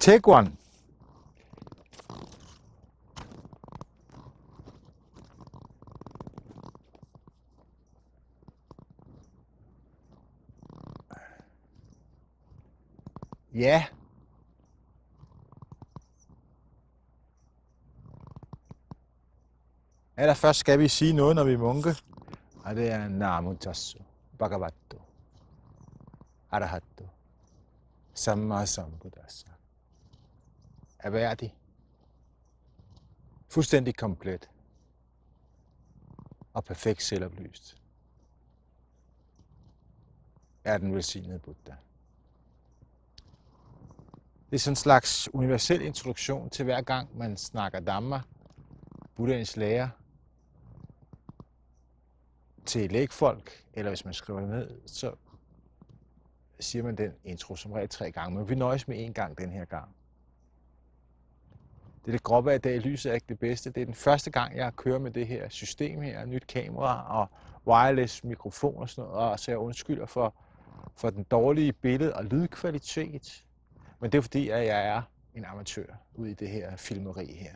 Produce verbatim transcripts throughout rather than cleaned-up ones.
Take one. Ja. Allerførst skal vi sige noget, når vi er munke. Og det er Namo Tasso Bhagavato Arahato Samma Sambuddhassa. Er værdig. Fuldstændig komplet. Og perfekt selvoplyst. Er den velsignede Buddha. Det er sådan en slags universel introduktion til hver gang man snakker Dhamma, Buddhaens lære, til lægfolk, eller hvis man skriver det ned, så siger man den intro som regel tre gange, men vi nøjes med én gang den her gang. Det er det groppe af dag, lyset er ikke det bedste. Det er den første gang, jeg kører med det her system her, nyt kamera og wireless mikrofon og sådan noget, og så jeg undskylder for, for den dårlige billede- og lydkvalitet. Men det er fordi, at jeg er en amatør ude i det her filmeri her.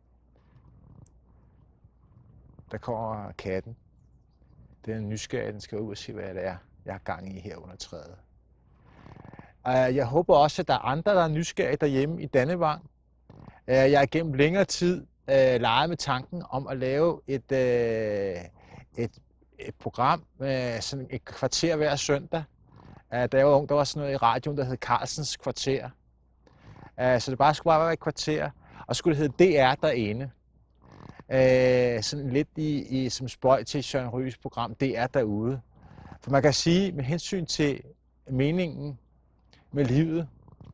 Der kommer katten. Den er nysgerrig, den skal ud og se, hvad det er, jeg har gang i her under træet. Jeg håber også, at der er andre, der er nysgerrige derhjemme i Dannevang. Jeg har igennem længere tid leget med tanken om at lave et, et, et program, sådan et kvarter hver søndag. Da jeg var ung, der var sådan noget i radioen, der hed Carlsens Kvarter. Så det bare skulle bare være et kvarter, og skulle det hedde D R derinde. Sådan lidt i, i, som spøj til Søren Ryges program D R derude. For man kan sige, med hensyn til meningen med livet,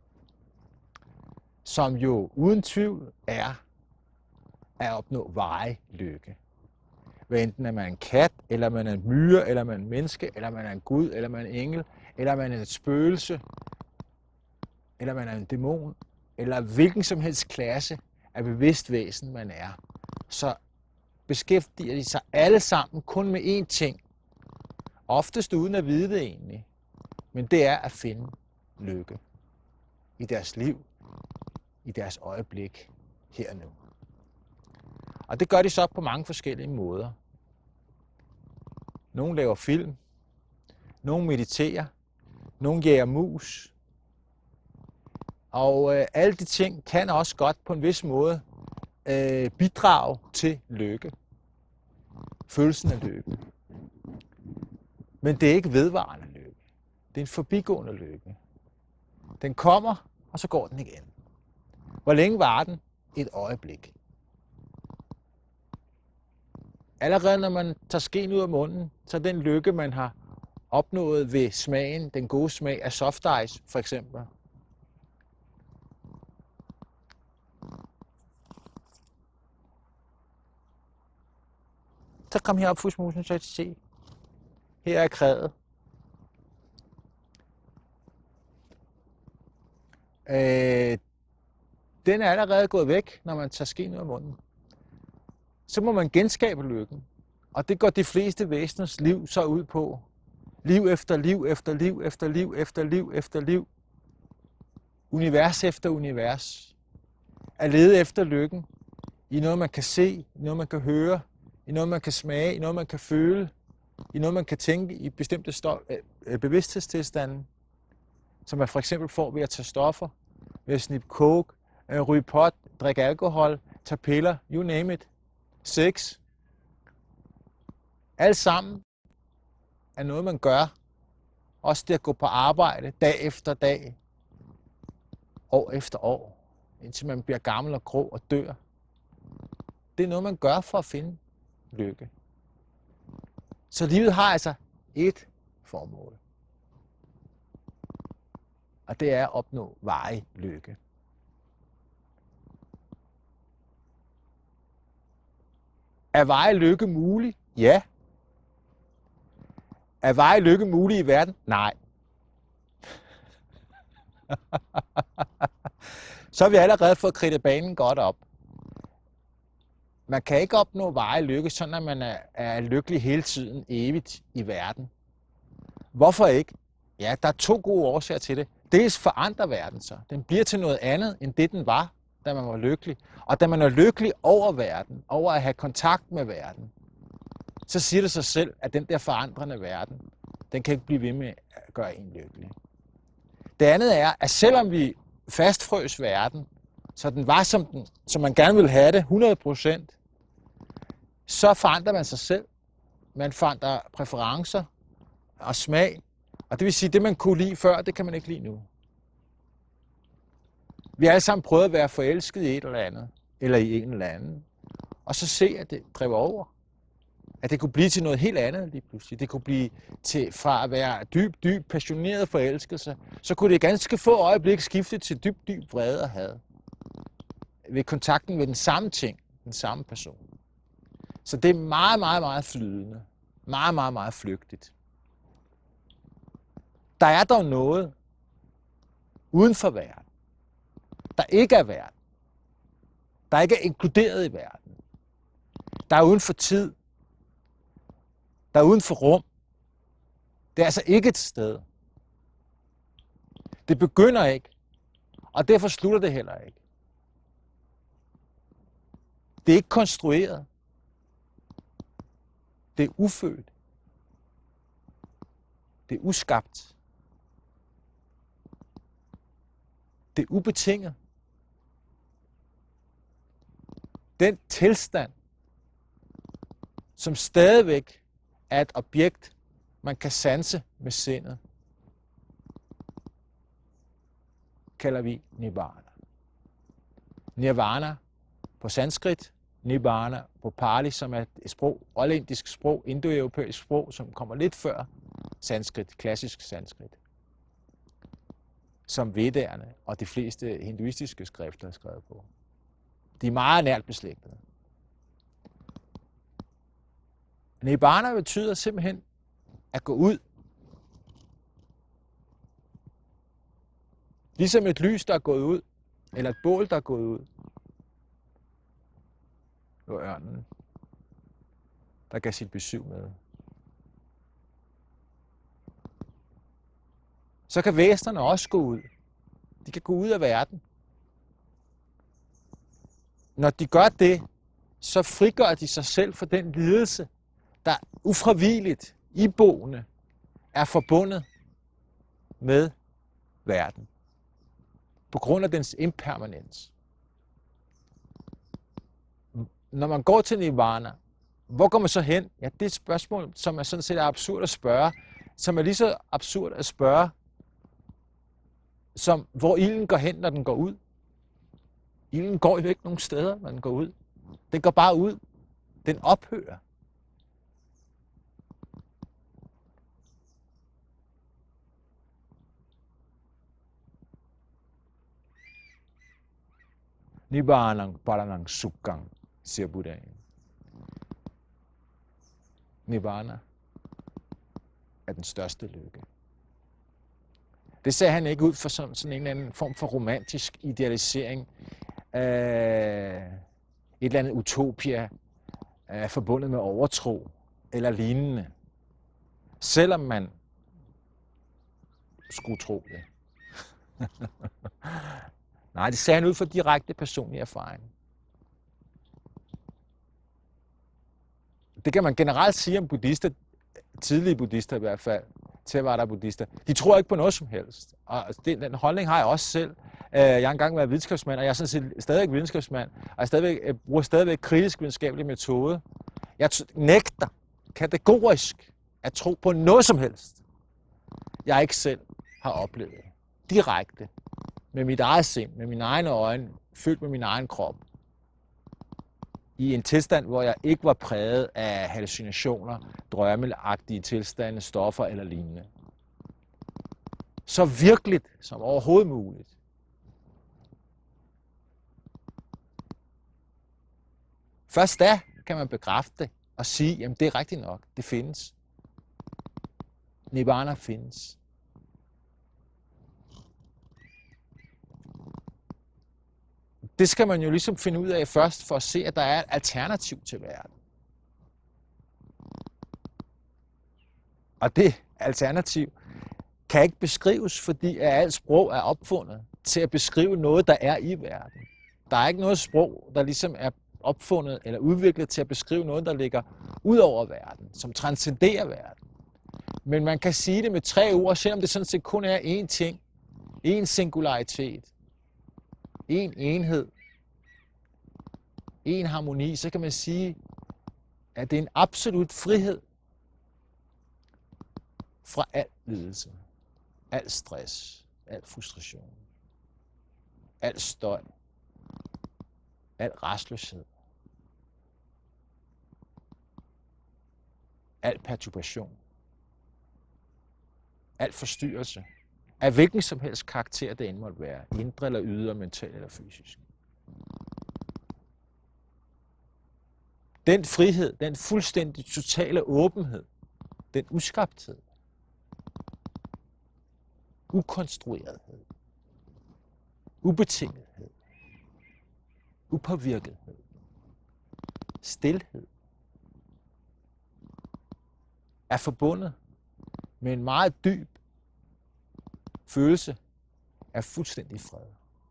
som jo uden tvivl er at opnå varig lykke. Hvad enten er man en kat, eller man er en myre, eller man er en menneske, eller man er en gud, eller man er en engel, eller man er et spøgelse, eller man er en dæmon, eller hvilken som helst klasse af bevidst væsen man er, så beskæftiger de sig alle sammen kun med én ting. Oftest uden at vide det egentlig. Men det er at finde lykke i deres liv, i deres øjeblik, her og nu. Og det gør de så på mange forskellige måder. Nogle laver film, nogle mediterer, nogle jager mus. Og øh, alle de ting kan også godt på en vis måde øh, bidrage til lykke. Følelsen af lykke. Men det er ikke vedvarende lykke. Det er en forbigående lykke. Den kommer, og så går den igen. Hvor længe var den? Et øjeblik. Allerede når man tager skeen ud af munden, så den lykke, man har opnået ved smagen, den gode smag af soft ice for eksempel. Så kom herop, Fusmusen, så jeg se. Her er krædet. Øh, den er allerede gået væk, når man tager skeen ud af munden. Så må man genskabe lykken. Og det går de fleste væseners liv så ud på. Liv efter liv, efter liv, efter liv, efter liv, efter liv. Univers efter univers. At lede efter lykken. I noget, man kan se, i noget, man kan høre, i noget, man kan smage, i noget, man kan føle, i noget, man kan tænke i bestemte bevidsthedstilstande, som man for eksempel får ved at tage stoffer, ved at snippe coke, ryge pot, drikke alkohol, tage piller, you name it, sex. Alt sammen er noget, man gør. Også det at gå på arbejde dag efter dag, år efter år, indtil man bliver gammel og grå og dør. Det er noget, man gør for at finde lykke. Så livet har altså ét formål. Og det er at opnå varig lykke. Er varig lykke mulig? Ja. Er varig lykke mulig i verden? Nej. Så har vi allerede fået kridtet banen godt op. Man kan ikke opnå varig lykke, sådan at man er, er lykkelig hele tiden, evigt i verden. Hvorfor ikke? Ja, der er to gode årsager til det. dels forandrer verden sig. Den bliver til noget andet, end det den var, da man var lykkelig. Og da man er lykkelig over verden, over at have kontakt med verden, så siger det sig selv, at den der forandrende verden, den kan ikke blive ved med at gøre en lykkelig. Det andet er, at selvom vi fastfrøs verden, så den var, som, den, som man gerne ville have det, hundrede procent, så forandrer man sig selv. Man forandrer præferencer og smag. Og det vil sige, at det man kunne lide før, det kan man ikke lide nu. Vi har alle sammen prøvet at være forelsket i et eller andet, eller i en eller anden, og så se, at det driver over. At det kunne blive til noget helt andet lige pludselig. Det kunne blive til, fra at være dyb, dyb, passioneret forelskelse, så kunne det ganske få øjeblik skifte til dyb, dyb vrede og had. Ved kontakten med den samme ting, den samme person. Så det er meget, meget, meget flydende. Meget, meget, meget flygtigt. Der er dog noget uden for verden, der ikke er verden, der ikke er inkluderet i verden, der er uden for tid, der er uden for rum. Det er altså ikke et sted. Det begynder ikke, og derfor slutter det heller ikke. Det er ikke konstrueret. Det er ufødt. Det er uskabt. Det er ubetinget. Den tilstand, som stadigvæk er et objekt, man kan sanse med sindet, kalder vi nirvana. Nirvana på sanskrit, nibbana på pali, som er et sprog, oldindisk sprog, indoeuropæisk sprog, som kommer lidt før sanskrit, klassisk sanskrit, som vedderne og de fleste hinduistiske skrifter er skrevet på. De er meget nært beslægtede. Nibbana betyder simpelthen at gå ud. Ligesom et lys, der er gået ud, eller et bål, der er gået ud. Det var ørnen, der gav sit besøg med. Så kan væsenerne også gå ud. De kan gå ud af verden. Når de gør det, så frigør de sig selv fra den lidelse, der ufravigeligt, iboende, er forbundet med verden. På grund af dens impermanens. Når man går til nirvana, hvor går man så hen? Ja, det er et spørgsmål, som er sådan set er absurd at spørge, som er lige så absurd at spørge, som hvor ilden går hen, når den går ud. Ilden går jo ikke nogen steder, når den går ud. Den går bare ud. Den ophører. Nibbanang paranang sukkang, siger Buddhaen. Nibbana er den største lykke. Det sagde han ikke ud for sådan, sådan en eller anden form for romantisk idealisering af et eller andet utopia af forbundet med overtro eller lignende. Selvom man skulle tro det. Nej, det sagde han ud for direkte personlig erfaring. Det kan man generelt sige om buddhister, tidlige buddhister i hvert fald, Theravada-buddhister. De tror ikke på noget som helst. Og den, den holdning har jeg også selv. Jeg har engang været videnskabsmand, og jeg er sådan set stadigvæk videnskabsmand, og jeg, stadigvæk, jeg bruger stadigvæk kritisk videnskabelig metode. Jeg nægter kategorisk at tro på noget som helst, jeg ikke selv har oplevet. Direkte. Med mit eget sind, med mine egne øjne, fyldt med min egen krop. I en tilstand, hvor jeg ikke var præget af hallucinationer, drømmeagtige tilstande, stoffer eller lignende. Så virkeligt som overhovedet muligt. Først da kan man bekræfte det og sige, at det er rigtigt nok, det findes. Nibbana findes. Det skal man jo ligesom finde ud af først, for at se, at der er et alternativ til verden. Og det alternativ, kan ikke beskrives, fordi at alt sprog er opfundet til at beskrive noget, der er i verden. Der er ikke noget sprog, der ligesom er opfundet eller udviklet til at beskrive noget, der ligger ud over verden, som transcenderer verden. Men man kan sige det med tre ord, selvom det sådan set kun er én ting, én singularitet, én enhed, én harmoni, så kan man sige, at det er en absolut frihed fra al lidelse, al stress, al frustration, al støj, al rastløshed, al perturbation, al forstyrrelse, af hvilken som helst karakter det end måtte være, indre eller ydre, mental eller fysisk. Den frihed, den fuldstændig totale åbenhed, den uskabthed, ukonstruerethed, ubetingethed, upåvirkethed, stilhed, er forbundet med en meget dyb følelse af fuldstændig fred.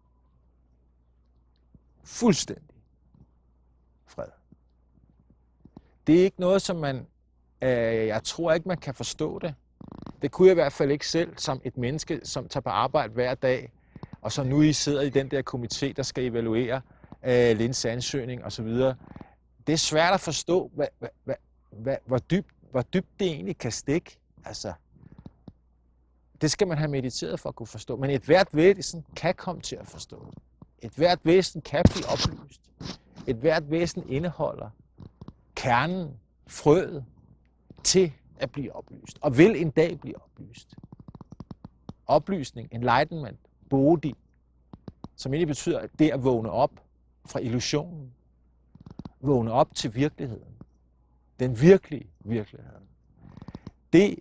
Fuldstændig fred. Det er ikke noget, som man, øh, jeg tror ikke, man kan forstå det. Det kunne jeg i hvert fald ikke selv, som et menneske, som tager på arbejde hver dag, og som nu I sidder i den der komité, der skal evaluere øh, Linds ansøgning osv. Det er svært at forstå, hvad, hvad, hvad, hvad, hvor, dybt, hvor dybt det egentlig kan stikke. Altså, det skal man have mediteret for at kunne forstå. Men et hvert væsen kan komme til at forstå. Et hvert væsen kan blive oplyst. Et hvert væsen indeholder kernen, frøet, til at blive oplyst. Og vil en dag blive oplyst. Oplysning, enlightenment, bodhi, som egentlig betyder, at det at vågne op fra illusionen. Vågne op til virkeligheden. Den virkelige virkelighed. Det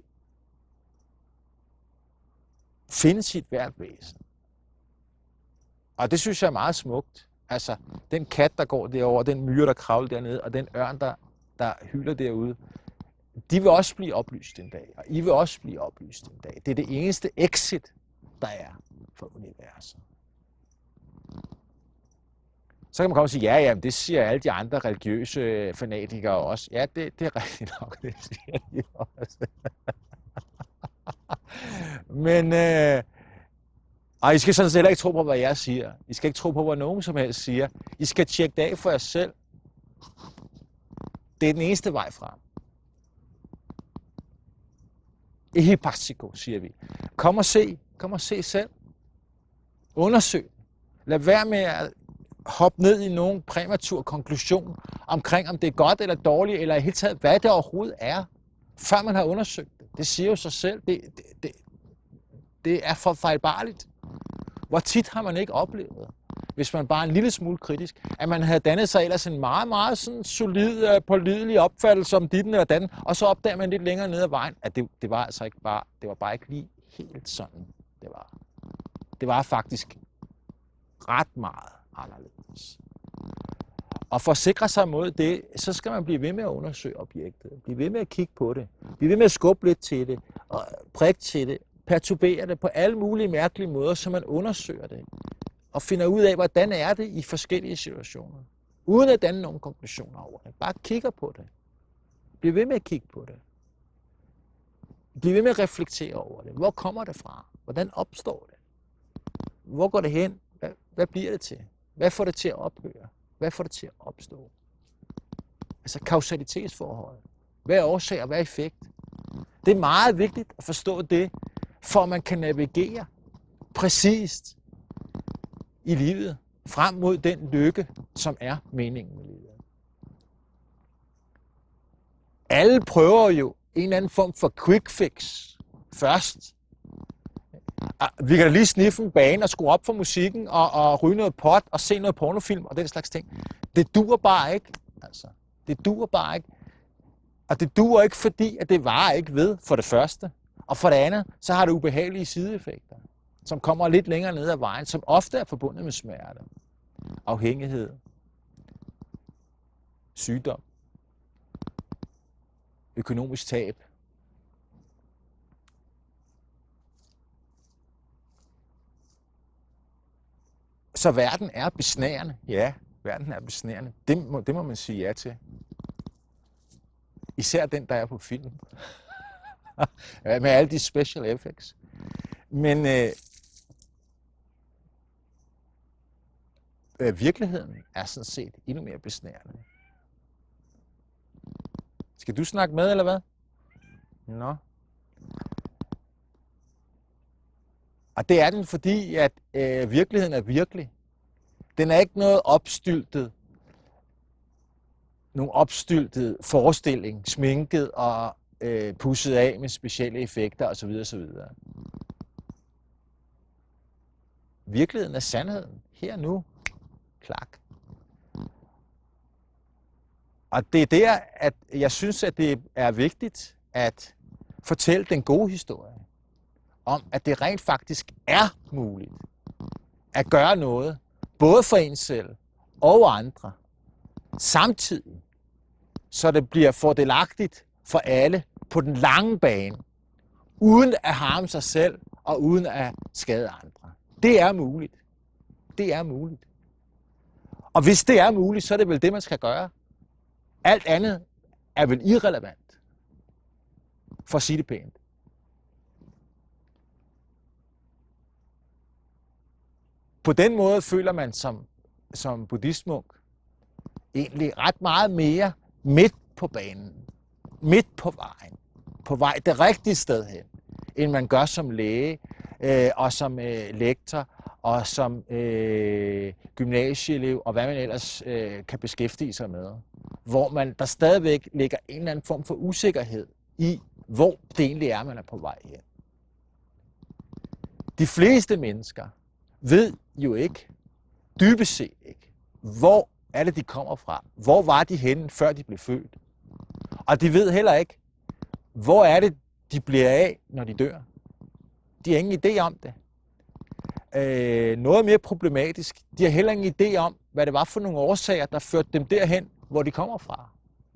findes i et hvert væsen. Og det synes jeg er meget smukt. Altså, den kat, der går derover, den myre, der kravler dernede, og den ørn, der, der hylder derude, de vil også blive oplyst en dag, og I vil også blive oplyst en dag. Det er det eneste exit, der er for universet. Så kan man komme og sige, ja, ja, det siger alle de andre religiøse fanatikere også. Ja, det, det er rigtigt nok, det siger de også. Men, øh, og I skal sådan set ikke tro på, hvad jeg siger. I skal ikke tro på, hvad nogen som helst siger. I skal tjekke det af for jer selv. Det er den eneste vej frem. Ehipassiko, siger vi. Kom og se. Kom og se selv. Undersøg. Lad være med at hoppe ned i nogen præmatur konklusion omkring, om det er godt eller dårligt, eller i hele taget, hvad det overhovedet er, før man har undersøgt det. Det siger jo sig selv. Det, det, det, det er for fejlbarligt. Hvor tit har man ikke oplevet, hvis man bare er en lille smule kritisk, at man havde dannet sig ellers en meget, meget sådan solid, pålidelig opfattelse om ditten eller datten, og så opdager man lidt længere ned ad vejen, at det, det var altså ikke bare, det var bare ikke lige helt sådan, det var. Det var faktisk ret meget anderledes. Og for at sikre sig mod det, så skal man blive ved med at undersøge objektet, blive ved med at kigge på det, blive ved med at skubbe lidt til det, og prikke til det, perturbere det på alle mulige mærkelige måder, så man undersøger det, og finder ud af, hvordan er det i forskellige situationer, uden at danne nogle konklusioner over det. Bare kigger på det. Bliv ved med at kigge på det. Bliv ved med at reflektere over det. Hvor kommer det fra? Hvordan opstår det? Hvor går det hen? Hvad, hvad bliver det til? Hvad får det til at ophøre? Hvad får det til at opstå? Altså kausalitetsforhold. Hvad er årsag og hvad er effekt? Det er meget vigtigt at forstå det, for at man kan navigere præcist i livet frem mod den lykke, som er meningen med livet. Alle prøver jo en eller anden form for quick fix først. Vi kan da lige sniffe en bane og skrue op for musikken og, og ryge noget pot og se noget pornofilm og den slags ting. Det duer bare ikke. Altså, det duer bare ikke. Og det duer ikke, fordi at det varer ikke ved, for det første. Og for det andet, så har det ubehagelige sideeffekter, som kommer lidt længere ned ad vejen, som ofte er forbundet med smerte, afhængighed, sygdom, økonomisk tab. Så verden er besnærende. Ja, verden er besnærende. Det må, det må man sige ja til. Især den, der er på film. Med alle de special effects. Men øh, øh, virkeligheden er sådan set endnu mere besnærende. Skal du snakke med, eller hvad? Nå. Og det er den, fordi at øh, virkeligheden er virkelig. Den er ikke noget opstyltet, nogle opstyltet forestilling, sminket og øh, pudset af med specielle effekter osv. osv. Virkeligheden er sandheden. Her nu. Klak. Og det er der, at jeg synes, at det er vigtigt at fortælle den gode historie om, at det rent faktisk er muligt at gøre noget, både for en selv og andre, samtidig, så det bliver fordelagtigt for alle på den lange bane, uden at harme sig selv og uden at skade andre. Det er muligt. Det er muligt. Og hvis det er muligt, så er det vel det, man skal gøre. Alt andet er vel irrelevant, for at sige det pænt. På den måde føler man som, som buddhistmunk egentlig ret meget mere midt på banen, midt på vejen, på vej det rigtige sted hen, end man gør som læge øh, og som øh, lektor og som øh, gymnasieelev og hvad man ellers øh, kan beskæftige sig med. Hvor man, der stadigvæk ligger en eller anden form for usikkerhed i, hvor det egentlig er, man er på vej hen. De fleste mennesker ved jo ikke, dybest set ikke, hvor er det, de kommer fra. Hvor var de henne, før de blev født? Og de ved heller ikke, hvor er det, de bliver af, når de dør. De har ingen idé om det. Øh, noget mere problematisk, de har heller ingen idé om, hvad det var for nogle årsager, der førte dem derhen, hvor de kommer fra.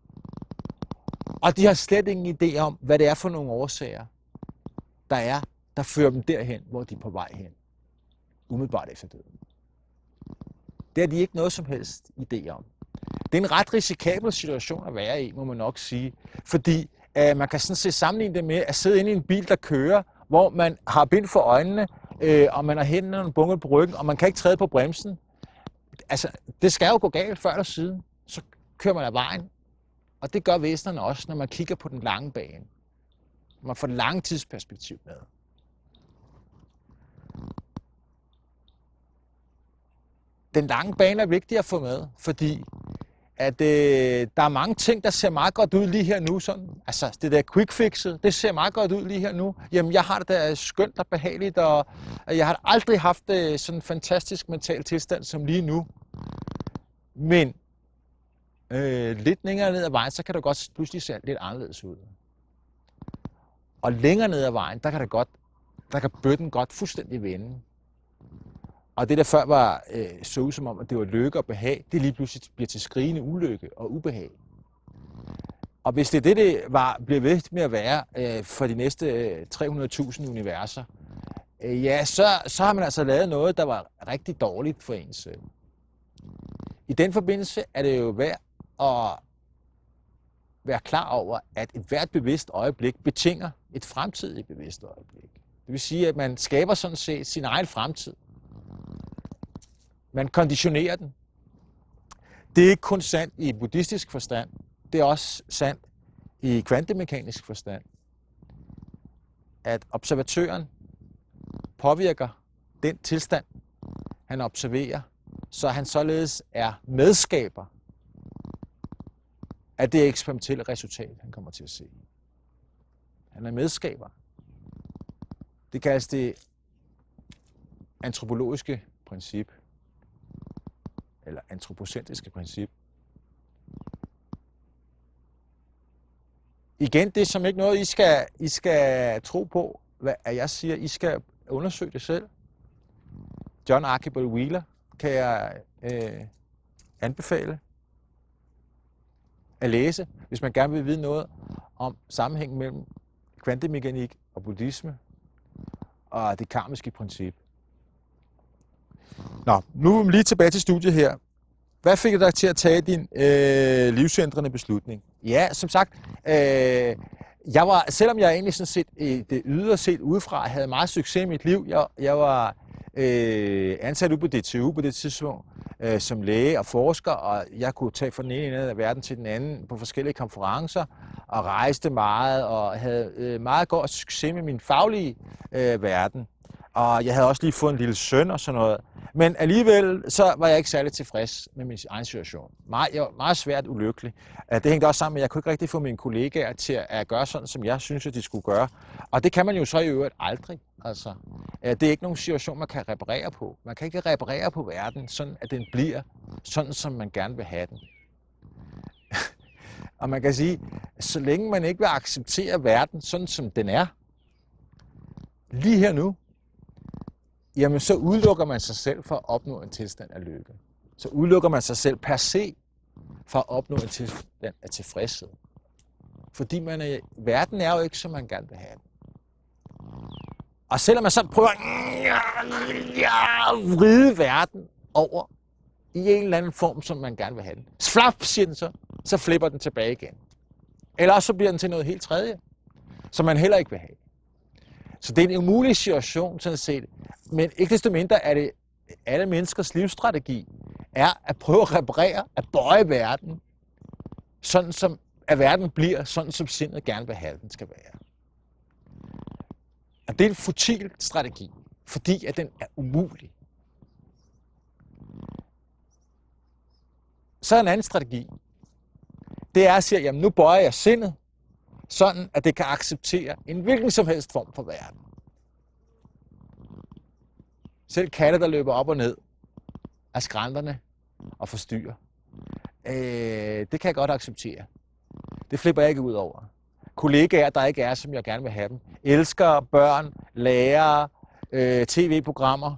Og de har slet ingen idé om, hvad det er for nogle årsager, der er, der fører dem derhen, hvor de er på vej hen. Umiddelbart efter døden. Det har de ikke noget som helst idé om. Det er en ret risikabel situation at være i, må man nok sige. Fordi øh, man kan sådan set sammenligne det med at sidde inde i en bil, der kører, hvor man har bind for øjnene, øh, og man har hænderne bunket på ryggen, og man kan ikke træde på bremsen. Altså, det skal jo gå galt før eller siden. Så kører man af vejen. Og det gør væsenerne også, når man kigger på den lange bane. Man får et langt tidsperspektiv med. Den lange bane er vigtig at få med, fordi at, øh, der er mange ting, der ser meget godt ud lige her nu. Sådan. Altså, det der quick fixet, det ser meget godt ud lige her nu. Jamen, jeg har det der skønt og behageligt, og jeg har aldrig haft øh, sådan en fantastisk mental tilstand som lige nu. Men øh, lidt længere ned ad vejen, så kan det godt pludselig se lidt anderledes ud. Og længere ned ad vejen, der kan, det godt, der kan bøtten godt fuldstændig vende. Og det der før var øh, så ud som om, at det var lykke og behag, det lige pludselig bliver til skrigende ulykke og ubehag. Og hvis det er det, det var, bliver ved med at være øh, for de næste øh, tre hundrede tusind universer, øh, ja, så, så har man altså lavet noget, der var rigtig dårligt for en selv. I den forbindelse er det jo værd at være klar over, at et hvert bevidst øjeblik betinger et fremtidigt bevidst øjeblik. Det vil sige, at man skaber sådan set sin egen fremtid. Man konditionerer den. Det er ikke kun sandt i buddhistisk forstand, det er også sandt i kvantemekanisk forstand, at observatøren påvirker den tilstand, han observerer, så han således er medskaber af det eksperimentelle resultat, han kommer til at se. Han er medskaber. Det kaldes det antropologiske princip, eller antropocentriske princip. Igen, det er som ikke noget, I skal, I skal tro på, hvad jeg siger. I skal undersøge det selv. John Archibald Wheeler kan jeg øh, anbefale at læse, hvis man gerne vil vide noget om sammenhængen mellem kvantemekanik og buddhisme og det karmiske princip. Nå, nu er vi lige tilbage til studiet her. Hvad fik dig til at tage din øh, livsændrende beslutning? Ja, som sagt, øh, jeg var, selvom jeg egentlig sådan set det ydre set udefra havde meget succes i mit liv, jeg, jeg var øh, ansat ude på D T U på det tidspunkt øh, som læge og forsker, og jeg kunne tage fra den ene ende af verden til den anden på forskellige konferencer og rejste meget og havde øh, meget godt succes med min faglige øh, verden. Og jeg havde også lige fået en lille søn og sådan noget. Men alligevel så var jeg ikke særlig tilfreds med min egen situation. Meget, jeg var meget svært ulykkelig. Det hængte også sammen med, at jeg kunne ikke rigtig få mine kollegaer til at gøre sådan, som jeg synes, at de skulle gøre. Og det kan man jo så i øvrigt aldrig. Altså, det er ikke nogen situation, man kan reparere på. Man kan ikke reparere på verden, sådan at den bliver sådan, som man gerne vil have den. Og man kan sige, så længe man ikke vil acceptere verden sådan, som den er, lige her nu, jamen så udelukker man sig selv for at opnå en tilstand af lykke. Så udelukker man sig selv per se for at opnå en tilstand af tilfredshed. Fordi man er, verden er jo ikke, som man gerne vil have den. Og selvom man så prøver at vride verden over i en eller anden form, som man gerne vil have den. Flap, siger den så, så flipper den tilbage igen. Eller også så bliver den til noget helt tredje, som man heller ikke vil have. Så det er en umulig situation, sådan set. Men ikke desto mindre er det alle menneskers livsstrategi, er at prøve at reparere, at bøje verden, sådan som at verden bliver, sådan som sindet gerne vil have, den skal være. Og det er en futil strategi, fordi at den er umulig. Så er en anden strategi. Det er at sige, jamen nu bøjer jeg sindet, sådan at det kan acceptere en hvilken som helst form for verden. Selv katte, der løber op og ned af skrænterne og forstyrrer, øh, det kan jeg godt acceptere. Det flipper jeg ikke ud over. Kollegaer, der ikke er, som jeg gerne vil have dem. Elskere, børn, lærere, øh, tv-programmer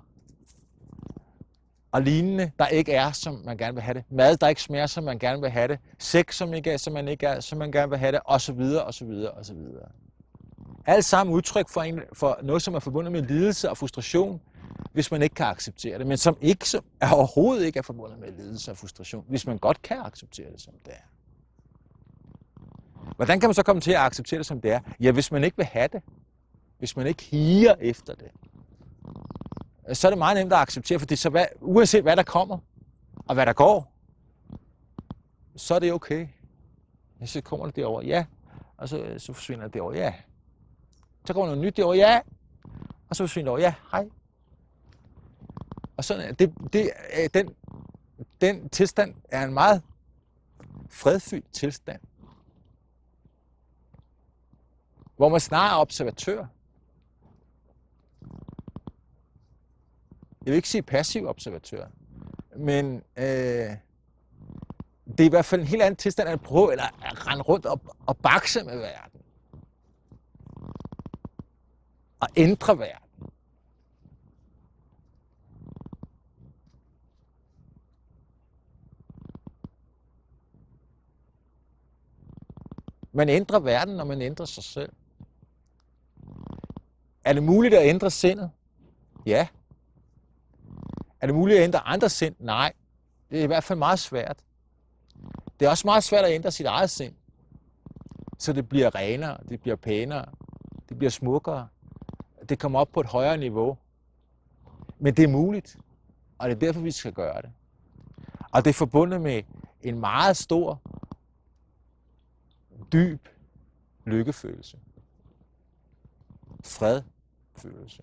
og lignende, der ikke er, som man gerne vil have det. Mad, der ikke smager, som man gerne vil have det. Sex, som ikke er, som man ikke er, som man gerne vil have det, og så videre, og så videre, og så videre. Alt sammen udtryk for, en, for noget, som er forbundet med lidelse og frustration, hvis man ikke kan acceptere det, men som ikke som er overhovedet ikke er forbundet med lidelse og frustration, hvis man godt kan acceptere det, som det er. Hvordan kan man så komme til at acceptere det, som det er? Ja, hvis man ikke vil have det, hvis man ikke higer efter det, så er det meget nemt at acceptere, fordi så hvad, uanset hvad der kommer, og hvad der går, så er det okay. Så kommer det derovre, ja, og så, så forsvinder det derovre, ja. Så kommer noget nyt derovre, ja, og så forsvinder det over, ja, hej. Og sådan, det, det, den, den tilstand er en meget fredfyldt tilstand, hvor man snarere er observatør. Jeg vil ikke sige passiv observatør, men øh, det er i hvert fald en helt anden tilstand at prøve eller at rende rundt og, og bakse med verden. Og ændre verden. Man ændrer verden, når man ændrer sig selv. Er det muligt at ændre sindet? Ja. Er det muligt at ændre andres sind? Nej. Det er i hvert fald meget svært. Det er også meget svært at ændre sit eget sind. Så det bliver renere, det bliver pænere, det bliver smukkere. Det kommer op på et højere niveau. Men det er muligt, og det er derfor, vi skal gøre det. Og det er forbundet med en meget stor, dyb lykkefølelse. Fredfølelse.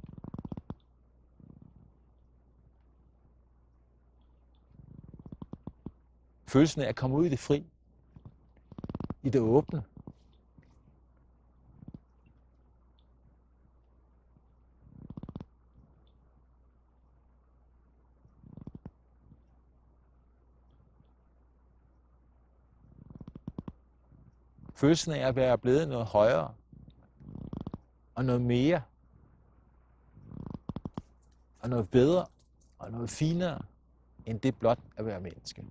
Følelsen af at komme ud i det fri. I det åbne. Følelsen af at være blevet noget højere og noget mere og noget bedre og noget finere end det blot at være menneske.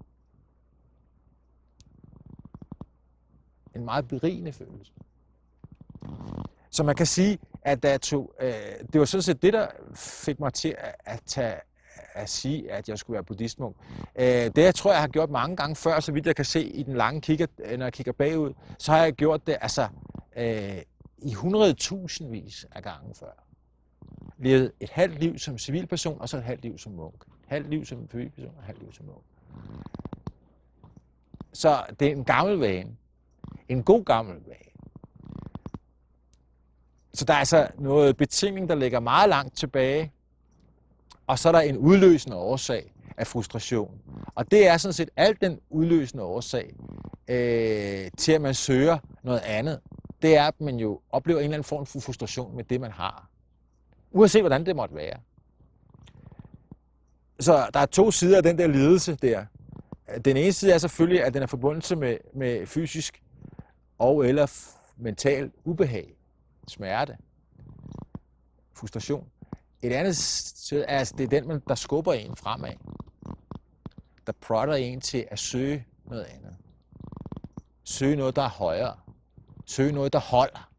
En meget berigende følelse. Så man kan sige, at der tog, øh, det var sådan set det, der fik mig til at, at tage at sige, at jeg skulle være buddhistmunk. Øh, det jeg tror jeg har gjort mange gange før, så vidt jeg kan se i den lange kigger, når jeg kigger bagud, så har jeg gjort det altså øh, i hundredtusindvis af gange før. Levet et halvt liv som civilperson, og så et halvt liv som munk. Halvt liv som civilperson, og halvt liv som munk. Så det er en gammel vane. En god gammel vane. Så der er altså noget betingning, der ligger meget langt tilbage, og så er der en udløsende årsag af frustration. Og det er sådan set alt den udløsende årsag øh, til, at man søger noget andet. Det er, at man jo oplever en eller anden form for frustration med det, man har. Uanset hvordan det måtte være. Så der er to sider af den der lidelse der. Den ene side er selvfølgelig, at den er forbundet med, med fysisk og eller mental ubehag, smerte, frustration. Et andet side er, at det er den, der skubber en fremad. Der protter en til at søge noget andet. Søge noget, der er højere. Søge noget, der holder.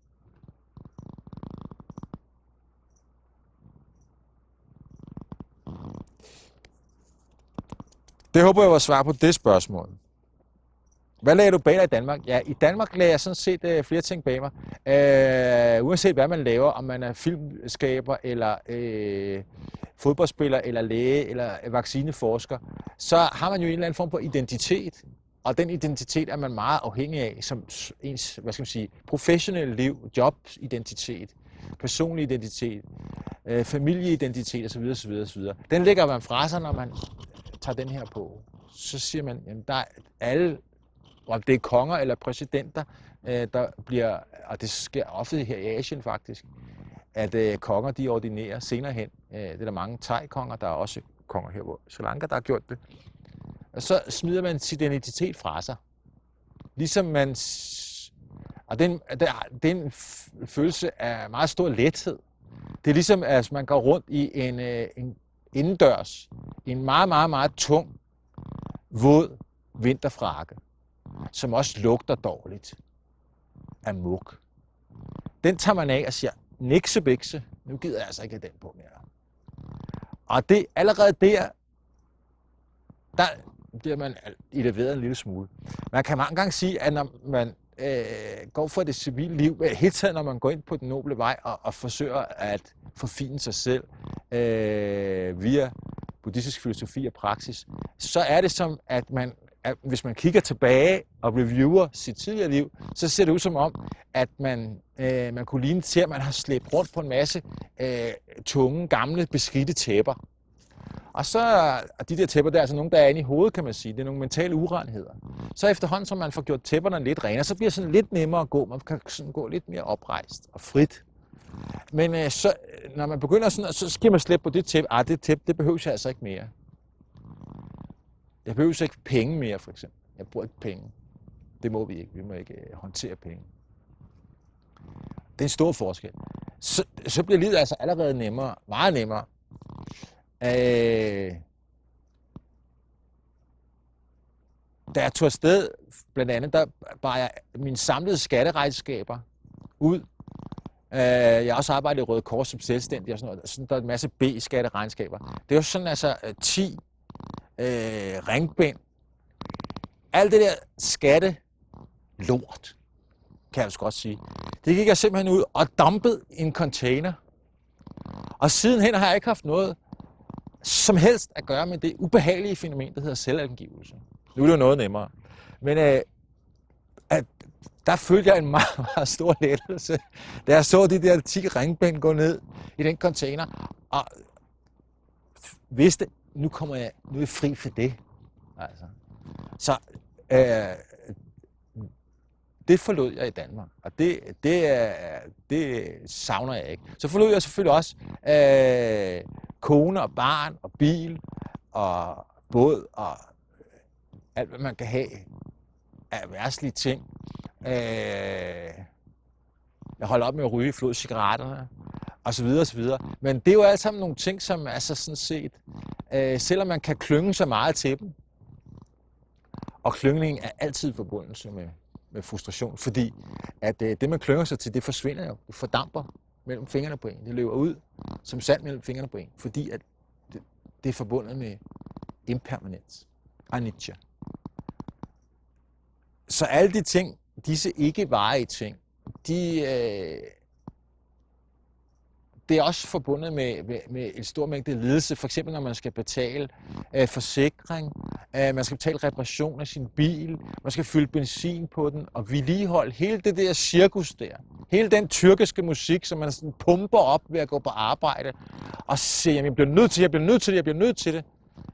Det håber jeg var svar på det spørgsmål. Hvad lagde du bag dig i Danmark? Ja, i Danmark lagde jeg sådan set uh, flere ting bag mig. Uh, uanset hvad man laver, om man er filmskaber, eller uh, fodboldspiller, eller læge, eller vaccineforsker, så har man jo en eller anden form for identitet. Og den identitet er man meget afhængig af, som ens, hvad skal man sige, professionelle liv, jobidentitet, personlig identitet, uh, familieidentitet osv. osv. osv. Den lægger man fra sig, når man tager den her på. Så siger man, jamen der er alle, om det er konger eller præsidenter, der bliver, og det sker ofte her i Asien faktisk, at konger de ordinerer senere hen. Det er der mange thai-konger, der er også konger her på Sri Lanka, der har gjort det. Og så smider man sin identitet fra sig. Ligesom man, og det er, en, det er en følelse af meget stor lethed. Det er ligesom, at man går rundt i en, en indendørs, i en meget, meget, meget tung, våd vinterfrakke, som også lugter dårligt af muk. Den tager man af og siger, niksebikse, nu gider jeg altså ikke have den på mere. Og det allerede der, der bliver man eleveret en lille smule. Man kan mange gange sige, at når man øh, går for det civile liv, hele tiden når man går ind på den noble vej og, og forsøger at forfine sig selv øh, via buddhistisk filosofi og praksis, så er det som, at man, at hvis man kigger tilbage og reviewer sit tidligere liv, så ser det ud som om, at man, øh, man kunne ligne til, at man har slæbt rundt på en masse øh, tunge, gamle, beskidte tæpper. Og så er de der tæpper, der er altså nogle, der er inde i hovedet, kan man sige. Det er nogle mentale urenheder. Så efterhånden, som man får gjort tæpperne lidt renere, så bliver det sådan lidt nemmere at gå. Man kan sådan gå lidt mere oprejst og frit. Men øh, så, når man begynder sådan, så skal man slippe på det tæppe. Ah, det tæppe, det behøver jeg altså ikke mere. Jeg behøver ikke penge mere, for eksempel. Jeg bruger ikke penge. Det må vi ikke. Vi må ikke øh, håndtere penge. Det er en stor forskel. Så, så bliver livet altså allerede nemmere. Meget nemmere. Øh, da jeg tog afsted, blandt andet, der bar jeg mine samlede skatteregnskaber ud. Øh, jeg har også arbejdet i Røde Kors som selvstændig og sådan noget. Sådan, der er en masse B-skatteregnskaber. Det er jo sådan altså ti øh, ringbind. Alt det der skattelort, kan jeg godt sige. Det gik jeg simpelthen ud og dumpede i en container. Og sidenhen har jeg ikke haft noget som helst at gøre med det ubehagelige fænomen, der hedder selvangivelse. Nu er det jo noget nemmere. Men øh, at, der følte jeg en meget, meget stor lettelse, da jeg så de der ti ringbind gå ned i den container, og vidste, nu kommer jeg, nu er jeg fri for det. Altså. Så øh, det forlod jeg i Danmark, og det, det, det savner jeg ikke. Så forlod jeg selvfølgelig også øh, kone og barn og bil og båd og alt, hvad man kan have af værtslige ting. Øh, jeg holder op med at ryge flodcigaretterne og så videre og så videre. Men det er jo alt sammen nogle ting, som altså sådan set, øh, selvom man kan klynge så meget til dem, og klyngning er altid forbundet med med frustration, fordi at øh, det, man klynger sig til, det forsvinder jo. Det fordamper mellem fingrene på en. Det løber ud som sand mellem fingrene på en, fordi at det, det er forbundet med impermanens, anicca. Så alle de ting, disse ikke-varige ting, de, øh, det er også forbundet med, med, med en stor mængde lidelse. For eksempel når man skal betale øh, forsikring, øh, man skal betale reparation af sin bil, man skal fylde benzin på den og vedligeholde hele det der cirkus der. Hele den tyrkiske musik, som man sådan pumper op ved at gå på arbejde og sige, jamen jeg bliver nødt til det, jeg bliver nødt til det, jeg bliver nødt til det.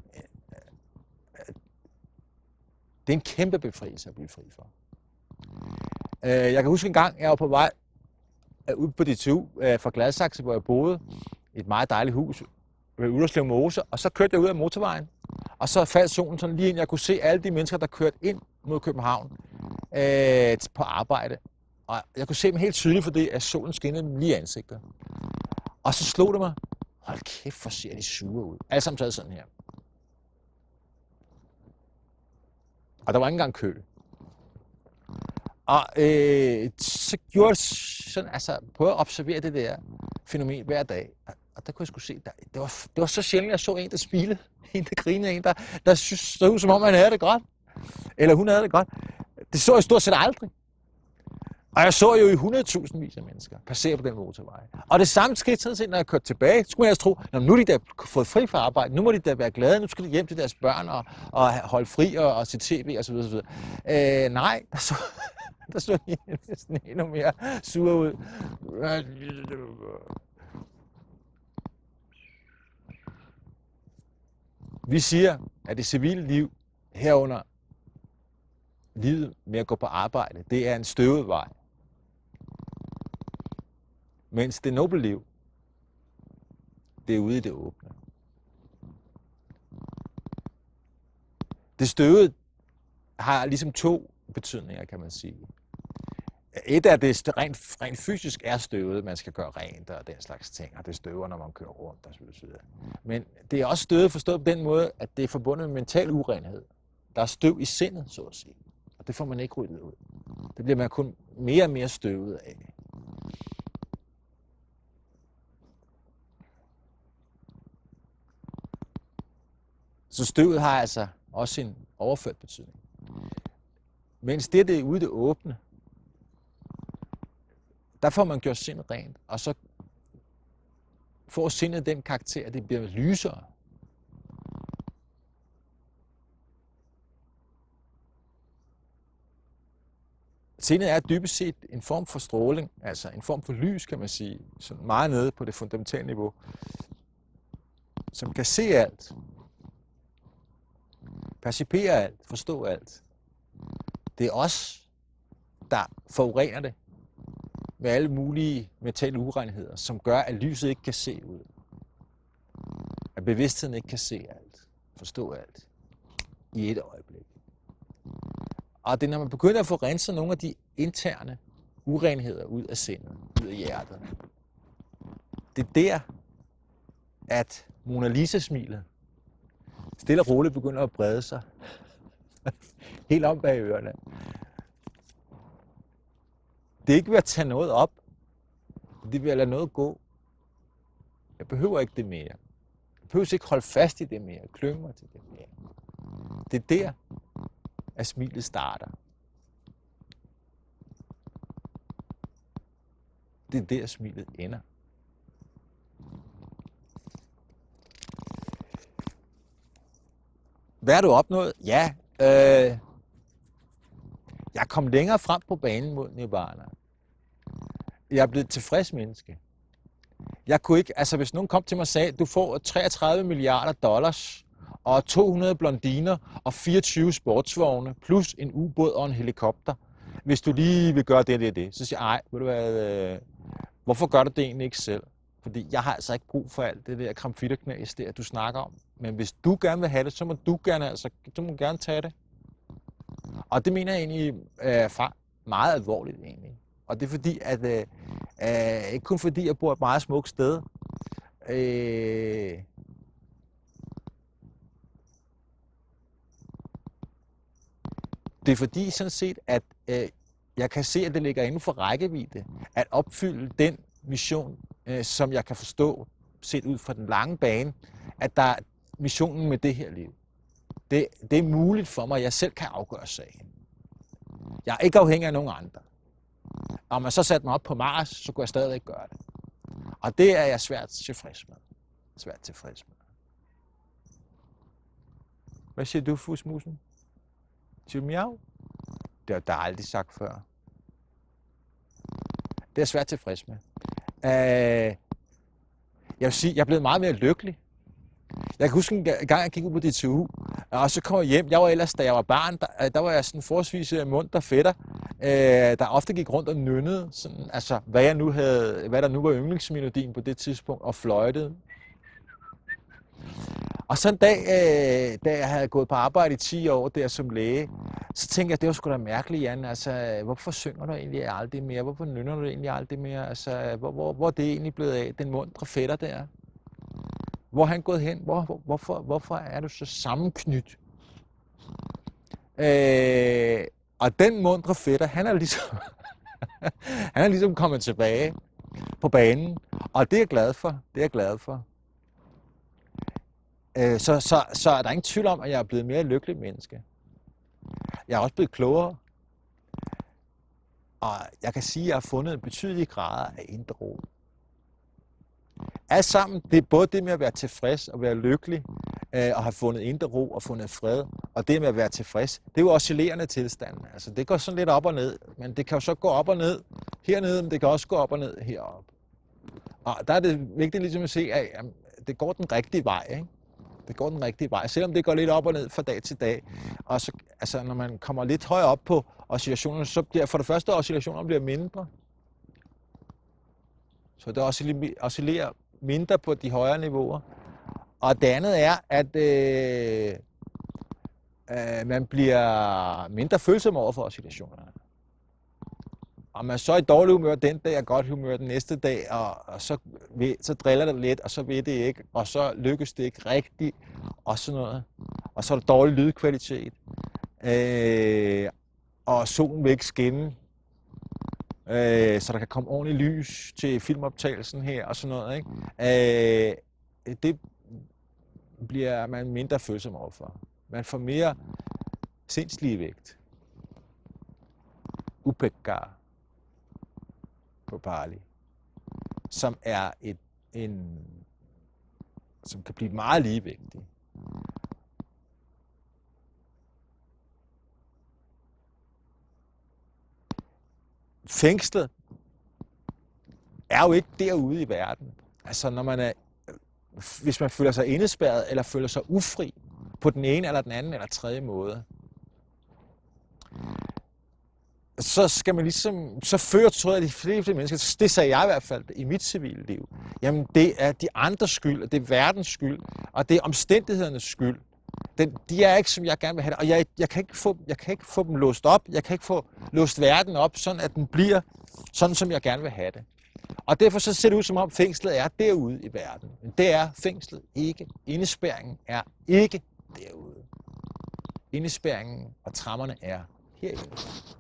Det er en kæmpe befrielse at blive fri for. Jeg kan huske en gang, jeg var på vej ud på D T U fra Gladsaxe, hvor jeg boede i et meget dejligt hus ved Ullerslev Mose, og så kørte jeg ud af motorvejen, og så faldt solen sådan lige ind. Jeg kunne se alle de mennesker, der kørte ind mod København øh, på arbejde, og jeg kunne se dem helt tydeligt, fordi at solen skinnede lige i ansigtet. Og så slog det mig, hold kæft, hvor ser de sure ud. Alle sammen taget sådan her. Og der var ikke engang kø. Og øh, så gjorde jeg sådan, altså prøvede at observere det der fænomen hver dag. Og der kunne jeg sgu se, der, det, var, det var så sjældent, jeg så en, der smilede, en, der grinede, en, der, der så ud, som om han havde det godt. Eller hun havde det godt. Det så jeg stort set aldrig. Og jeg så jo i hundredtusindvis af mennesker passere på den motorvej. Og det samme skete sådan set, når jeg kørte tilbage. Så skulle jeg tro, nu er de da fået fri fra arbejde, nu må de da være glade, nu skal de hjem til deres børn og, og holde fri og, og se tv osv. osv. Øh, nej, der så, der så de næsten endnu mere sure ud. Vi siger, at det civile liv herunder livet med at gå på arbejde, det er en støvet vej. Mens det noble liv, det er ude i det åbne. Det støvede har ligesom to betydninger, kan man sige. Et af det rent, rent fysisk er støvet, man skal gøre rent og den slags ting, og det støver, når man kører rundt og så videre. Men det er også støvet forstået på den måde, at det er forbundet med mental urenhed. Der er støv i sindet, så at sige. Og det får man ikke ryddet ud. Det bliver man kun mere og mere støvet af. Så støvet har altså også en overført betydning. Mens det, det er ude i det åbne, der får man gjort sindet rent, og så får sindet den karakter, at det bliver lysere. Sindet er dybest set en form for stråling, altså en form for lys, kan man sige, sådan meget nede på det fundamentale niveau, som kan se alt, percipere alt, forstå alt. Det er os, der forurener det med alle mulige mentale urenheder, som gør, at lyset ikke kan se ud. At bevidstheden ikke kan se alt, forstå alt i et øjeblik. Og det er, når man begynder at få renset nogle af de interne urenheder ud af sindet, ud af hjertet. Det er der, at Mona Lisa-smilet stille og roligt begynder at brede sig. Helt om bag ørerne. Det er ikke ved at tage noget op. Det er ved at lade noget gå. Jeg behøver ikke det mere. Jeg behøver ikke holde fast i det mere. Klynge mig til det mere. Det er der, at smilet starter. Det er der, smilet ender. Hvad har du opnået? Ja, øh, jeg kom længere frem på banen mod Nibbana. Jeg er blevet et tilfreds menneske. Jeg kunne ikke, altså hvis nogen kom til mig og sagde, du får treogtredive milliarder dollars og to hundrede blondiner og fireogtyve sportsvogne plus en ubåd og en helikopter, hvis du lige vil gøre det og det, så siger jeg, ej, ved du hvad, øh, hvorfor gør du det egentlig ikke selv? Fordi jeg har altså ikke brug for alt det der kramfitterknæs der, du snakker om. Men hvis du gerne vil have det, så må du gerne, altså, du må gerne tage det. Og det mener jeg egentlig øh, meget alvorligt egentlig. Og det er fordi, at øh, øh, ikke kun fordi, jeg bor et meget smukt sted. Øh, det er fordi sådan set, at øh, jeg kan se, at det ligger inden for rækkevidde at opfylde den mission, øh, som jeg kan forstå, set ud fra den lange bane, at der missionen med det her liv. Det, det er muligt for mig, at jeg selv kan afgøre sagen. Jeg er ikke afhængig af nogen andre. Om man så satte mig op på Mars, så kunne jeg stadigvæk gøre det. Og det er jeg svært tilfreds med. Svært tilfreds med. Hvad siger du, Fusmusen? Siger du miau? Det har jeg aldrig sagt før. Det er jeg svært tilfreds med. Uh, jeg vil sige, jeg er blevet meget mere lykkelig. Jeg kan huske en gang, jeg gik ud på D T U, og så kom jeg hjem. Jeg var ellers, da jeg var barn, der, der var jeg sådan forholdsvis munter fætter, øh, der ofte gik rundt og nynnede, sådan, altså, hvad, jeg nu havde, hvad der nu var yndlingsmelodien på det tidspunkt, og fløjtede. Og så en dag, øh, da jeg havde gået på arbejde i ti år der som læge, så tænkte jeg, det var sgu da mærkeligt, Jan. Altså, hvorfor synger du egentlig aldrig mere? Hvorfor nynner du egentlig aldrig mere? Altså, hvor, hvor, hvor er det egentlig blevet af, den muntre fætter der? Hvor er han gået hen? Hvor, hvor, hvorfor, hvorfor er du så sammenknyttet? Øh, og den muntre fætter, han er ligesom, han er ligesom kommet tilbage på banen. Og det er jeg glad for. Det er jeg glad for. Øh, så, så, så er der ingen tvivl om, at jeg er blevet mere lykkelig menneske. Jeg er også blevet klogere. Og jeg kan sige, at jeg har fundet en betydelig grad af indre ro. Alt sammen, det er både det med at være tilfreds og være lykkelig, øh, og have fundet indre ro og fundet fred, og det med at være tilfreds, det er jo oscillerende tilstand. Altså, det går sådan lidt op og ned, men det kan jo så gå op og ned hernede, men det kan også gå op og ned heroppe. Og der er det vigtigt ligesom at se, at jamen, det går den rigtige vej, ikke? Det går den rigtige vej, selvom det går lidt op og ned fra dag til dag. Og så, altså, når man kommer lidt højere op på oscillationerne, så bliver for det første oscillationerne bliver mindre. Så det oscillerer mindre på de højere niveauer. Og det andet er, at øh, øh, man bliver mindre følsom over for oscillationerne. Og man så er i dårlig humør den dag, og godt humør den næste dag, og, og så, ved, så driller det lidt, og så ved det ikke, og så lykkes det ikke rigtigt, og sådan noget. Og så er der dårlig lydkvalitet, øh, og solen vil ikke skinne, øh, så der kan komme ordentligt lys til filmoptagelsen her, og sådan noget, ikke? Øh, det bliver man mindre følsom overfor. Man får mere sindsligevægt. Upekkar på Pali, som er et, en, som kan blive meget ligevægtig. Fængslet er jo ikke derude i verden. Altså når man er, hvis man føler sig indespærret eller føler sig ufri på den ene eller den anden eller tredje måde, så skal man ligesom, så fører, tror jeg, de fleste mennesker, det sagde jeg i hvert fald i mit civile liv, jamen det er de andres skyld, og det er verdens skyld, og det er omstændighedernes skyld. Den, de er ikke, som jeg gerne vil have det, og jeg, jeg, kan ikke få, jeg kan ikke få dem låst op, jeg kan ikke få låst verden op, sådan at den bliver sådan, som jeg gerne vil have det. Og derfor så ser det ud, som om fængslet er derude i verden. Men det er fængslet ikke. Indespærringen er ikke derude. Indespærringen og trammerne er herinde.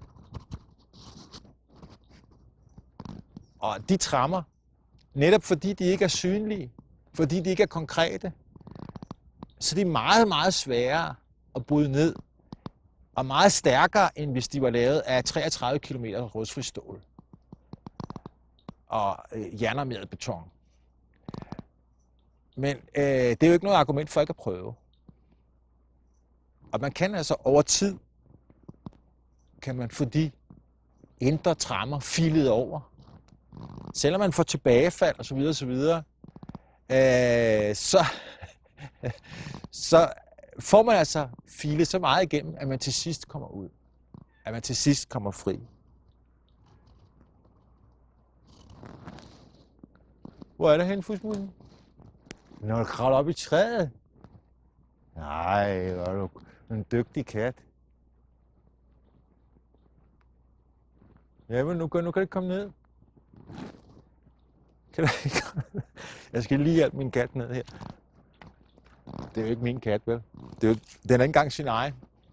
Og de trammer, netop fordi de ikke er synlige, fordi de ikke er konkrete, så de er meget, meget sværere at bryde ned, og meget stærkere, end hvis de var lavet af treogtredive kilometer rustfri stål og øh, jernarmeret beton. Men øh, det er jo ikke noget argument for ikke at prøve. Og man kan altså over tid, kan man få de indre trammer filet over. Selvom man får tilbagefald og så videre, så videre, øh, så, så får man altså filet så meget igennem, at man til sidst kommer ud. At man til sidst kommer fri. Hvor er der henne, Fusmusen? Når du kravler op i træet. Nej, hvor er du en dygtig kat. Ja, men nu kan, nu kan du komme ned. Kan du ikke? Jeg skal lige hjælpe min kat ned her. Det er jo ikke min kat, vel? Det er jo, den er ikke engang sin egen.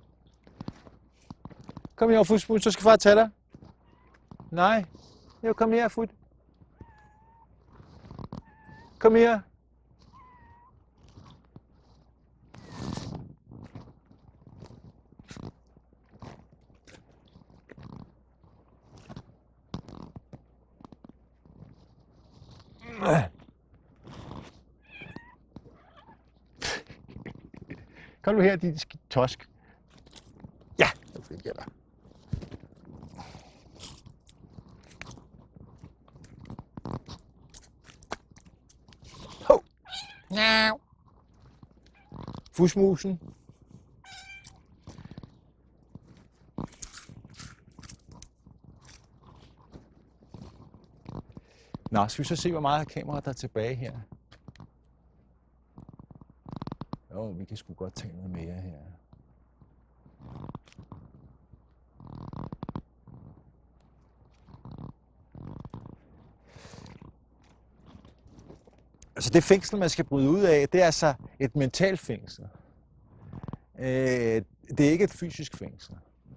Kom her, Fusmus, så skal far tage dig. Nej. Jo, kom her, Fut. Kom her. Kom nu her, din tosk. Ja, nu fik jeg dig. Hov. Miau. Fusmusen. Nå, skal vi så se, hvor meget kamera der er tilbage her? Jo, vi kan sgu godt tage noget mere her. Altså det fængsel, man skal bryde ud af, det er altså et mentalt fængsel. Det er ikke et fysisk fængsel.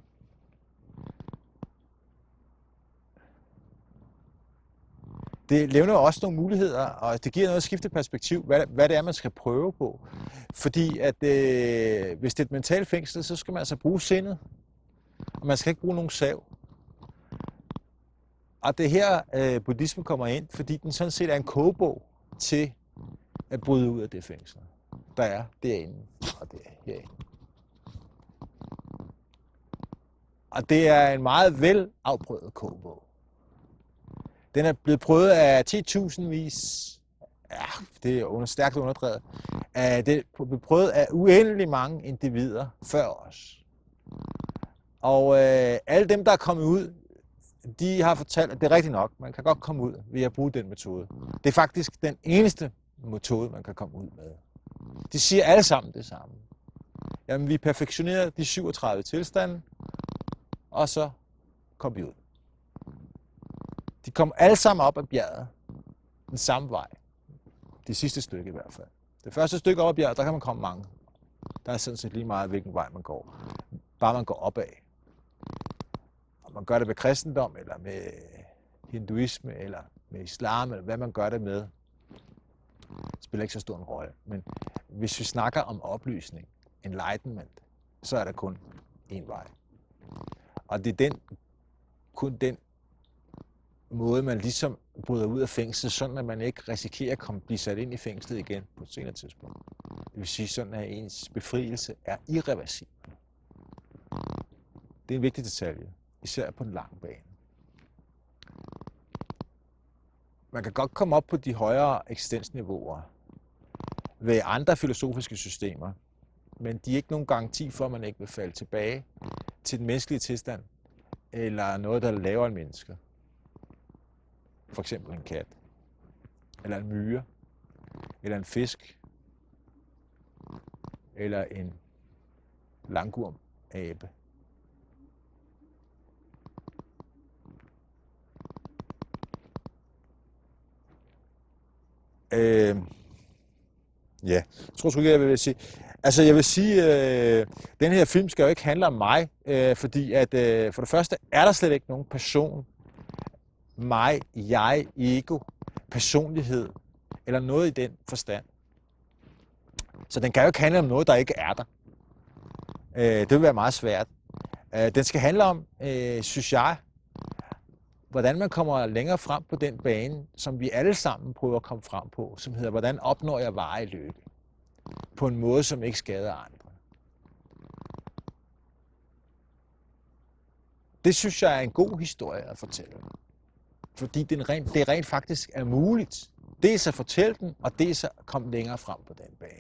Det levner også nogle muligheder, og det giver noget skiftet perspektiv, hvad, hvad det er, man skal prøve på. Fordi at øh, hvis det er et mentalt fængsel, så skal man altså bruge sindet, og man skal ikke bruge nogen sav. Og det her øh, buddhisme kommer ind, fordi den sådan set er en kogebog til at bryde ud af det fængsel, der er derinde, og det er herinde. Og det er en meget vel afprøvet kogebog. Den er blevet prøvet af ti tusindvis, ja, det er under, stærkt underdrevet, det er blevet prøvet af uendelig mange individer før os. Og øh, alle dem, der er kommet ud, de har fortalt, at det er rigtigt nok, man kan godt komme ud ved at bruge den metode. Det er faktisk den eneste metode, man kan komme ud med. De siger alle sammen det samme. Jamen, vi perfektionerer de syvogtredive tilstande, og så kom vi ud. De kom alle sammen op ad bjerget den samme vej. Det sidste stykke i hvert fald. Det første stykke op ad bjerget, der kan man komme mange. Der er sådan set lige meget, hvilken vej man går. Bare man går opad. Om man gør det med kristendom, eller med hinduisme, eller med islam, eller hvad man gør det med, det spiller ikke så stor en rolle. Men hvis vi snakker om oplysning, enlightenment, så er der kun én vej. Og det er den, kun den måde, man ligesom bryder ud af fængslet, sådan at man ikke risikerer at komme, blive sat ind i fængslet igen på et senere tidspunkt. Det vil sige sådan, at ens befrielse er irreversibel. Det er en vigtig detalje, især på den lange bane. Man kan godt komme op på de højere eksistensniveauer ved andre filosofiske systemer, men de er ikke nogen garanti for, at man ikke vil falde tilbage til den menneskelige tilstand, eller noget, der laver en menneske. For eksempel en kat, eller en myre, eller en fisk, eller en langurm-abe. Øh, ja, jeg tror sgu ikke, jeg vil sige. Altså, jeg vil sige, øh, den her film skal jo ikke handle om mig, øh, fordi at øh, for det første er der slet ikke nogen person, mig, jeg, ego, personlighed, eller noget i den forstand. Så den kan jo ikke handle om noget, der ikke er der. Øh, det vil være meget svært. Øh, den skal handle om, øh, synes jeg, hvordan man kommer længere frem på den bane, som vi alle sammen prøver at komme frem på, som hedder, hvordan opnår jeg varig lykke på en måde, som ikke skader andre. Det synes jeg er en god historie at fortælle. Fordi det rent, det rent faktisk er muligt. Dels at fortælle den, og dels at komme længere frem på den bane.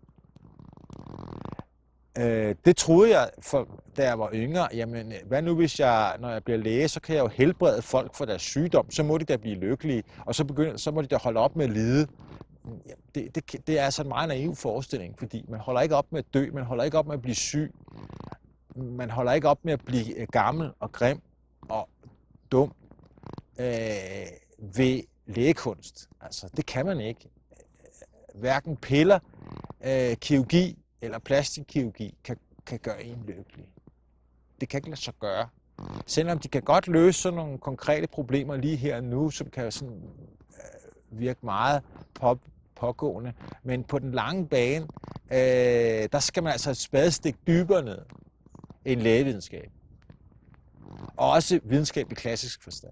Øh, det troede jeg, for, da jeg var yngre. Jamen, hvad nu hvis jeg, når jeg bliver læge, så kan jeg jo helbrede folk for deres sygdom. Så må de da blive lykkelige, og så, begynder, så må de da holde op med at lide. Det, det, det er altså en meget naiv forestilling, fordi man holder ikke op med at dø, man holder ikke op med at blive syg. Man holder ikke op med at blive gammel og grim og dum øh, ved lægekunst. Altså, det kan man ikke. Hverken piller, øh, kirurgi eller plastikkirurgi kan, kan gøre en lykkelig. Det kan ikke lade sig gøre. Selvom de kan godt løse sådan nogle konkrete problemer lige her og nu, som kan sådan, øh, virke meget pop, pågående. Men på den lange bane, øh, der skal man altså et spadestik dybere ned end lægevidenskab. Og også videnskab i klassisk forstand.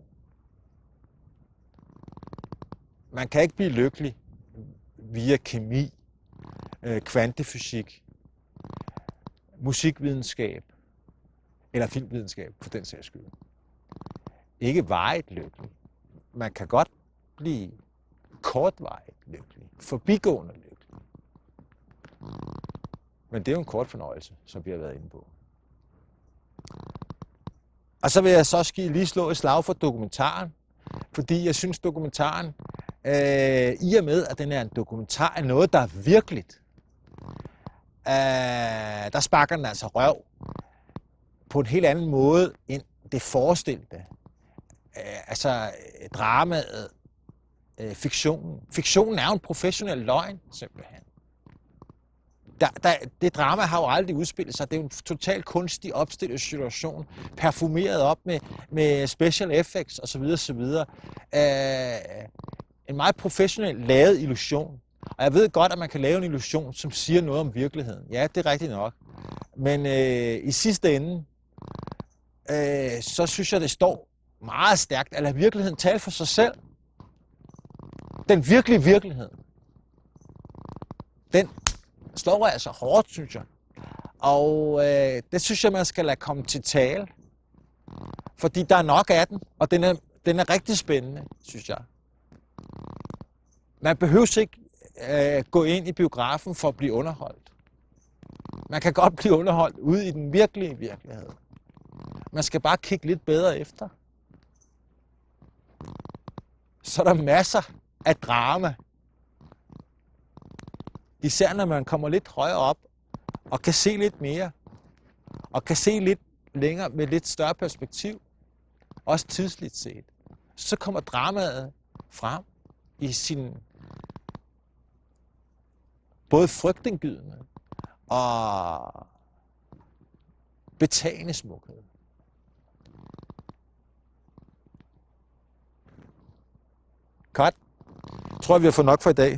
Man kan ikke blive lykkelig via kemi, øh, kvantefysik, musikvidenskab, eller filmvidenskab for den sags skyld, ikke varigt lykkelig. Man kan godt blive kortvarigt lykkelig, forbigående lykkelig. Men det er jo en kort fornøjelse, som vi har været inde på. Og så vil jeg så også lige slå et slag for dokumentaren, fordi jeg synes dokumentaren, øh, i og med at den er en dokumentar, er noget, der er virkeligt. Øh, der sparker den altså røv på en helt anden måde end det forestilte. Øh, altså dramaet, øh, fiktionen. Fiktionen er jo en professionel løgn, simpelthen. Der, der, det drama har jo aldrig udspillet sig. Det er jo en totalt kunstig opstillet situation, perfumeret op med, med special effects osv. osv. Øh, en meget professionelt lavet illusion. Og jeg ved godt, at man kan lave en illusion, som siger noget om virkeligheden. Ja, det er rigtigt nok. Men øh, i sidste ende, øh, så synes jeg, det står meget stærkt at lade virkeligheden tale for sig selv. Den virkelige virkelighed, den slår altså hårdt, synes jeg. Og øh, det synes jeg, man skal lade komme til tale. Fordi der er nok af den, og den er, den er rigtig spændende, synes jeg. Man behøver ikke øh, gå ind i biografen for at blive underholdt. Man kan godt blive underholdt ude i den virkelige virkelighed. Man skal bare kigge lidt bedre efter. Så er der masser af drama. Især når man kommer lidt højere op og kan se lidt mere. Og kan se lidt længere med lidt større perspektiv. Også tidsligt set. Så kommer dramaet frem i sin både frygtindgydende og betagende smukhed. Godt. Jeg tror, vi har fået nok for i dag.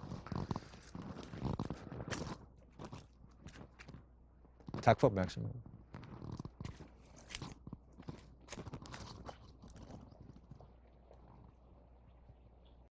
Tak for opmærksomheden.